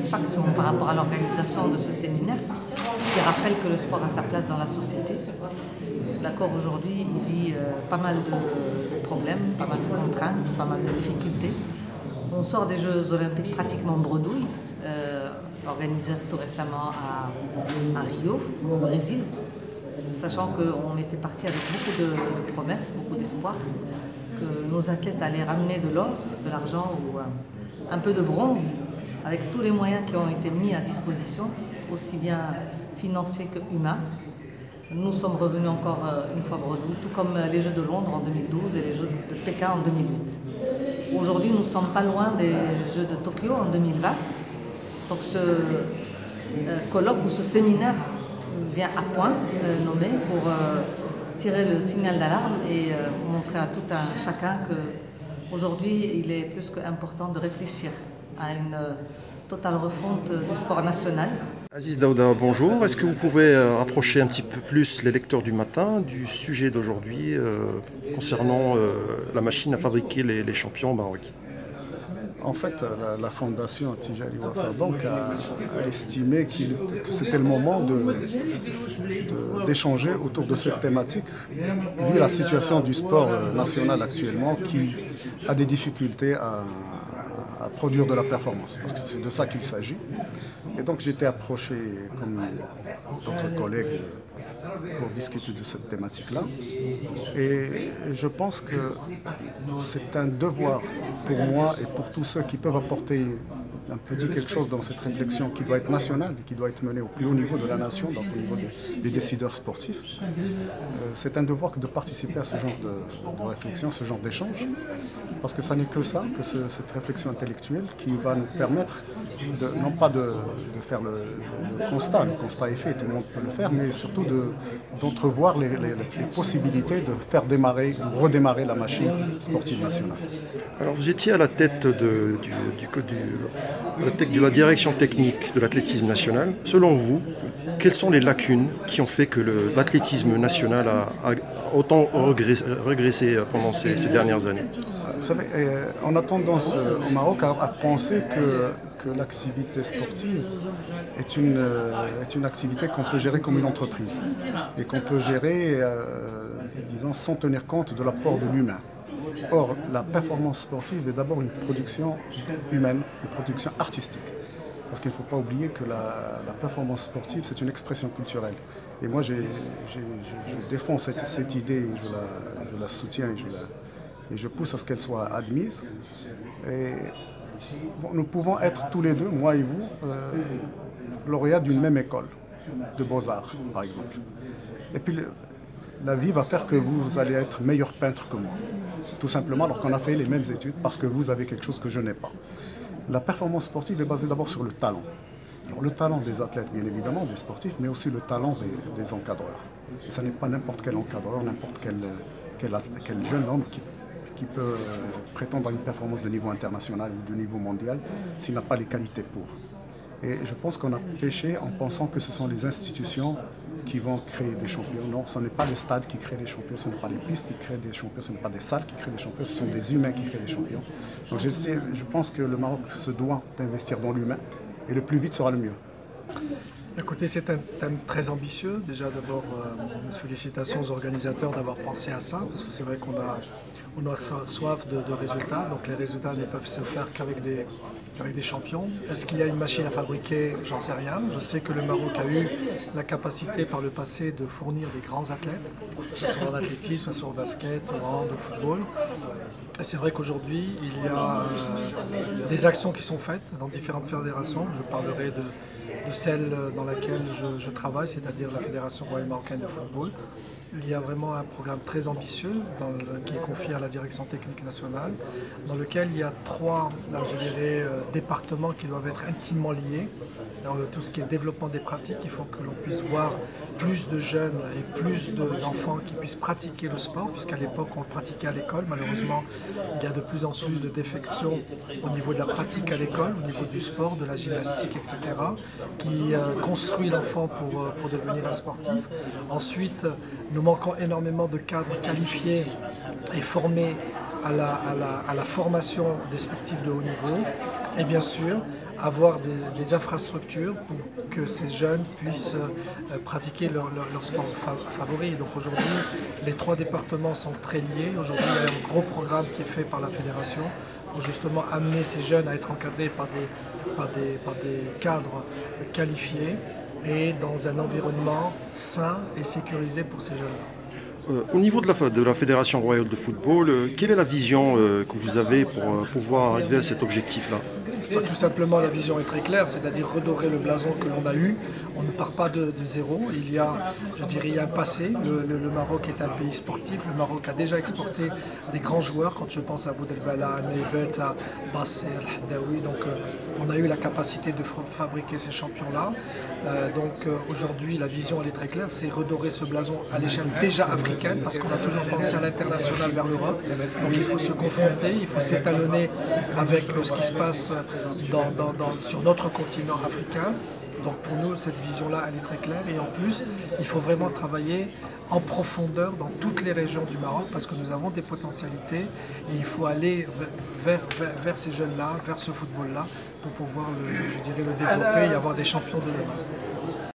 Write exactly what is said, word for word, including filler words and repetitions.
satisfaction par rapport à l'organisation de ce séminaire qui rappelle que le sport a sa place dans la société. D'accord, aujourd'hui, il vit euh, pas mal de problèmes, pas mal de contraintes, pas mal de difficultés. On sort des Jeux Olympiques pratiquement bredouille, euh, organisés tout récemment à, à Rio, au Brésil, sachant qu'on était parti avec beaucoup de, de promesses, beaucoup d'espoir, que nos athlètes allaient ramener de l'or, de l'argent ou un, un peu de bronze, avec tous les moyens qui ont été mis à disposition, aussi bien financiers que humains. Nous sommes revenus encore une fois bredouille, tout comme les Jeux de Londres en deux mille douze et les Jeux de Pékin en deux mille huit. Aujourd'hui, nous ne sommes pas loin des Jeux de Tokyo en deux mille vingt. Donc ce euh, colloque ou ce séminaire vient à point euh, nommé pour euh, tirer le signal d'alarme et euh, montrer à tout un chacun qu'aujourd'hui, il est plus qu'important de réfléchir à une euh, totale refonte du sport national. Aziz Daouda, bonjour. Est-ce que vous pouvez rapprocher un petit peu plus les lecteurs du matin du sujet d'aujourd'hui euh, concernant euh, la machine à fabriquer les, les champions au Maroc? En fait, la, la fondation Tijari Wafa Bank a, a estimé qu'il, que c'était le moment d'échanger autour de cette thématique, vu la situation du sport national actuellement qui a des difficultés à, à produire de la performance, parce que c'est de ça qu'il s'agit. Et donc j'ai été approché, comme d'autres collègues, pour discuter de cette thématique-là. Et je pense que c'est un devoir pour moi et pour tous ceux qui peuvent apporter un petit quelque chose dans cette réflexion qui doit être nationale, qui doit être menée au plus haut niveau de la nation, donc au niveau des, des décideurs sportifs. Euh, c'est un devoir que de participer à ce genre de, de réflexion, ce genre d'échange, parce que ça n'est que ça, que ce, cette réflexion intellectuelle qui va nous permettre, de, non pas de, de faire le, le constat, le constat est fait, tout le monde peut le faire, mais surtout d'entrevoir les, les, les possibilités de faire démarrer, redémarrer la machine sportive nationale. Alors vous étiez à la tête de, du, du, du de la direction technique de l'athlétisme national. Selon vous, quelles sont les lacunes qui ont fait que l'athlétisme national a, a autant régressé, régressé pendant ces, ces dernières années? Vous savez, on a tendance au Maroc à, à penser que, que l'activité sportive est une, est une activité qu'on peut gérer comme une entreprise et qu'on peut gérer, euh, disons, sans tenir compte de l'apport de l'humain. Or, la performance sportive est d'abord une production humaine, une production artistique. Parce qu'il ne faut pas oublier que la, la performance sportive, c'est une expression culturelle. Et moi, j'ai, j'ai, je, je défends cette, cette idée, je la, je la soutiens et je, la, et je pousse à ce qu'elle soit admise. Et, bon, nous pouvons être tous les deux, moi et vous, euh, lauréats d'une même école de beaux-arts, par exemple. Et puis, le, la vie va faire que vous allez être meilleur peintre que moi. Tout simplement alors qu'on a fait les mêmes études parce que vous avez quelque chose que je n'ai pas. La performance sportive est basée d'abord sur le talent. Alors, le talent des athlètes, bien évidemment, des sportifs, mais aussi le talent des, des encadreurs. Et ce n'est pas n'importe quel encadreur, n'importe quel, quel, quel jeune homme qui, qui peut euh, prétendre à une performance de niveau international ou de niveau mondial s'il n'a pas les qualités pour. Et je pense qu'on a péché en pensant que ce sont les institutions qui vont créer des champions. Non, ce n'est pas les stades qui créent des champions, ce n'est pas les pistes qui créent des champions, ce n'est pas des salles qui créent des champions, ce sont des humains qui créent des champions. Donc je, sais, je pense que le Maroc se doit d'investir dans l'humain et le plus vite sera le mieux. Écoutez, c'est un thème très ambitieux. Déjà, d'abord, euh, félicitations aux organisateurs d'avoir pensé à ça, parce que c'est vrai qu'on a, on a soif de, de résultats, donc les résultats ne peuvent se faire qu'avec des, qu'avec des champions. Est-ce qu'il y a une machine à fabriquer? J'en sais rien. Je sais que le Maroc a eu la capacité par le passé de fournir des grands athlètes, que ce soit en athlétisme, soit au basket, au hand, au football. Et c'est vrai qu'aujourd'hui, il y a euh, des actions qui sont faites dans différentes fédérations. Je parlerai de de celle dans laquelle je, je travaille, c'est-à-dire la Fédération royale marocaine de football. Il y a vraiment un programme très ambitieux dans le, qui est confié à la direction technique nationale, dans lequel il y a trois, je dirais, euh, départements qui doivent être intimement liés. Dans tout ce qui est développement des pratiques, il faut que l'on puisse voir plus de jeunes et plus d'enfants qui puissent pratiquer le sport, puisqu'à l'époque on le pratiquait à l'école. Malheureusement, il y a de plus en plus de défections au niveau de la pratique à l'école, au niveau du sport, de la gymnastique, et cetera, qui euh, construit l'enfant pour, pour devenir un sportif. Ensuite, nous manquons énormément de cadres qualifiés et formés à la, à la, à la formation des sportifs de haut niveau. Et bien sûr, avoir des, des infrastructures pour que ces jeunes puissent euh, pratiquer leur, leur, leur sport fa favori. Donc aujourd'hui, les trois départements sont très liés. Aujourd'hui, il y a un gros programme qui est fait par la fédération pour justement amener ces jeunes à être encadrés par des, par des, par des cadres qualifiés et dans un environnement sain et sécurisé pour ces jeunes-là. Euh, au niveau de la, de la Fédération royale de football, euh, quelle est la vision euh, que vous avez pour euh, pouvoir arriver à cet objectif-là? Tout simplement, la vision est très claire, c'est-à-dire redorer le blason que l'on a eu. On ne part pas de, de zéro. Il y a, je dirais, il y a un passé. Le, le, le Maroc est un pays sportif. Le Maroc a déjà exporté des grands joueurs. Quand je pense à Boudelbala, à Neibet, à Basser, Al-Haddaoui. Donc, euh, on a eu la capacité de fabriquer ces champions-là. Euh, donc, euh, aujourd'hui, la vision elle est très claire. C'est redorer ce blason à l'échelle déjà africaine, parce qu'on a toujours pensé à l'international vers l'Europe. Donc, il faut se confronter, il faut s'étalonner avec euh, ce qui se passe Dans, dans, dans, sur notre continent africain. Donc pour nous, cette vision-là, elle est très claire. Et en plus, il faut vraiment travailler en profondeur dans toutes les régions du Maroc parce que nous avons des potentialités et il faut aller vers, vers, vers ces jeunes-là, vers ce football-là pour pouvoir, le, je dirais, le développer et avoir des champions de demain.